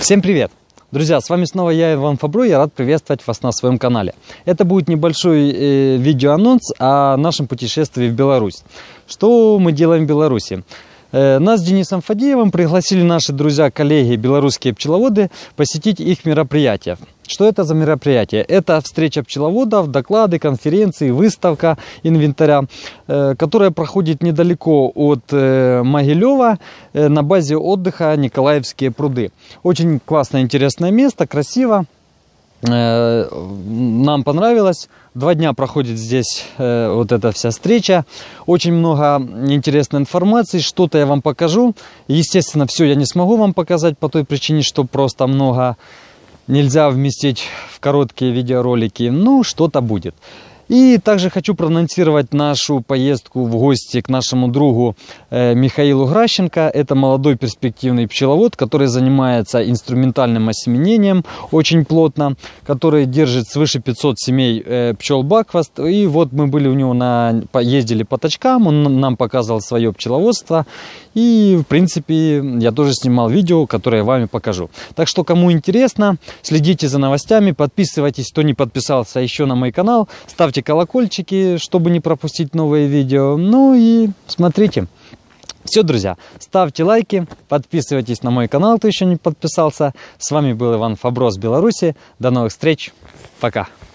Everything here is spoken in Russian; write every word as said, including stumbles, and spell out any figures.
Всем привет! Друзья, с вами снова я, Иван Фабро, я рад приветствовать вас на своем канале. Это будет небольшой э, видеоанонс о нашем путешествии в Беларусь. Что мы делаем в Беларуси? Э, нас с Денисом Фадеевым пригласили наши друзья, коллеги, белорусские пчеловоды, посетить их мероприятия. Что это за мероприятие? Это встреча пчеловодов, доклады, конференции, выставка инвентаря, э, которая проходит недалеко от э, Могилева э, на базе отдыха Николаевские пруды. Очень классное, интересное место, красиво. Э, нам понравилось. Два дня проходит здесь э, вот эта вся встреча. Очень много интересной информации. Что-то я вам покажу. Естественно, все я не смогу вам показать по той причине, что просто много нельзя вместить в короткие видеоролики. Ну, что-то будет. И также хочу проанонсировать нашу поездку в гости к нашему другу э, Михаилу Гращенко. Это молодой перспективный пчеловод, который занимается инструментальным осеменением очень плотно, который держит свыше пятисот семей э, пчел Бакфаст. И вот мы были у него, на, ездили по точкам, он нам показывал свое пчеловодство. И, в принципе, я тоже снимал видео, которое я вам покажу. Так что, кому интересно, следите за новостями, подписывайтесь, кто не подписался еще на мой канал, ставьте колокольчики, чтобы не пропустить новые видео. Ну и смотрите. Все, друзья, ставьте лайки, подписывайтесь на мой канал, кто еще не подписался. С вами был Иван Фабро с Беларуси. До новых встреч. Пока.